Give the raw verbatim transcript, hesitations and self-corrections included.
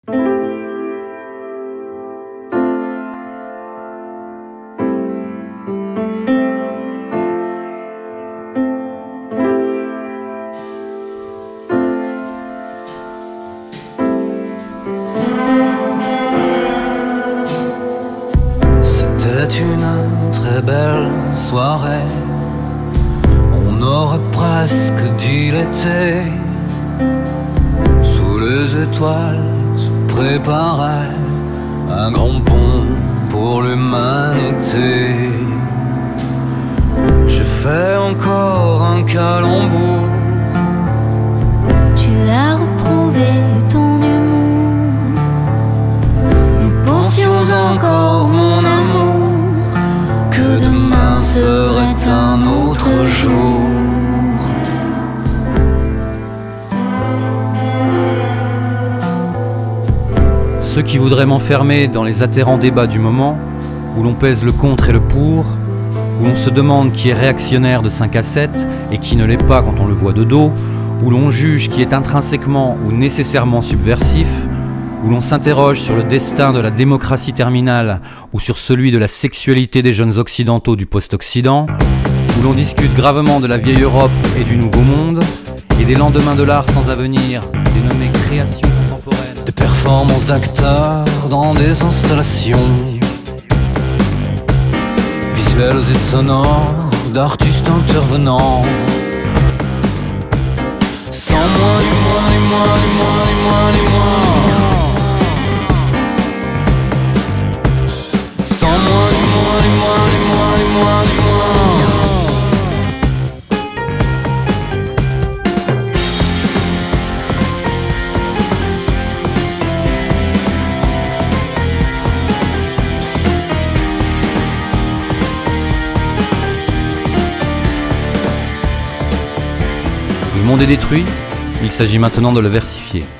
C'était une très belle soirée, on aurait presque dit l'été. Sous les étoiles se préparait un grand pont pour l'humanité. J'ai fait encore un calembour. Tu as retrouvé ton humour. Nous pensions encore, mon amour, que demain serait un autre jour. Ceux qui voudraient m'enfermer dans les atterrants débats du moment, où l'on pèse le contre et le pour, où l'on se demande qui est réactionnaire de cinq à sept et qui ne l'est pas quand on le voit de dos, où l'on juge qui est intrinsèquement ou nécessairement subversif, où l'on s'interroge sur le destin de la démocratie terminale ou sur celui de la sexualité des jeunes occidentaux du post-Occident, où l'on discute gravement de la vieille Europe et du nouveau monde, et des lendemains de l'art sans avenir, dénommés créations contemporaines. Des performances d'acteurs dans des installations visuelles et sonores d'artistes intervenants. Sans moi, ni moi, ni moi, ni moi, ni moi, ni moi. Sans moi, ni moi, ni moi, ni moi, ni moi, ni moi. Le monde est détruit, il s'agit maintenant de le versifier.